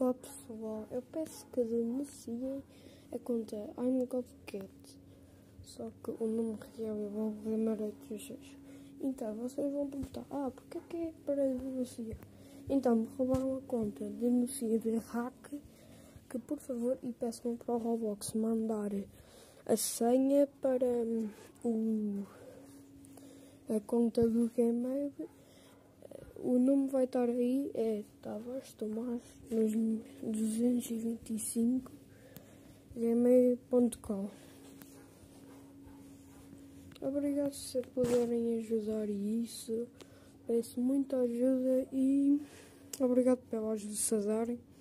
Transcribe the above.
Olá pessoal, eu peço que denunciem a conta I'mGodCat, só que o nome real é Valdemaré36. Então vocês vão perguntar, porque é que é para denunciar? Então me roubaram a conta, denuncia de hack, que por favor, e peçam para o Roblox mandar a senha para a conta do Gmail. O nome vai estar aí, é Tavares Tomás 225 gmail.com. Obrigado se puderem ajudar isso. Peço muita ajuda e obrigado pela ajuda se darem.